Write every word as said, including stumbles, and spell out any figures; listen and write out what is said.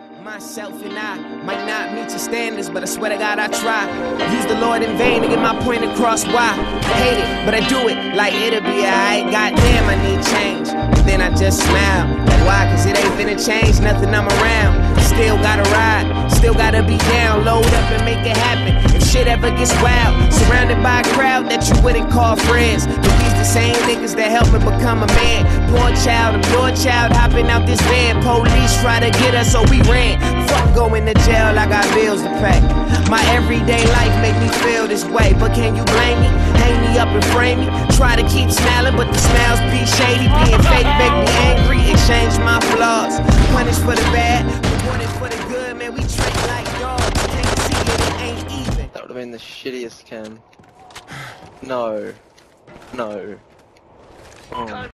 Myself and I might not meet your standards, but I swear to God I try. Use the Lord in vain to get my point across. Why? I hate it, but I do it like it'll be alright. Goddamn, I need change. But then I just smile. Like why? Cause it ain't finna change nothing, I'm around. Still gotta ride, still gotta be down. Load up and make it happen. If shit ever gets wild, surrounded by a crowd that you wouldn't call friends. But these the same niggas that help me become a man. Poor child, I'm your child, hopping out this van. Police try to get us, so we ran. Fuck going to jail, I got bills to pay. My everyday life make me feel this way, but can you blame me? Hang me up and frame me. Try to keep smiling, but the smiles be shady. Being fake make me angry, exchange my flaws. Punish for the bad, rewarded for the good. Man, we treat like dogs. Can't see it, it ain't even. That would have been the shittiest cam. No. No. Oh.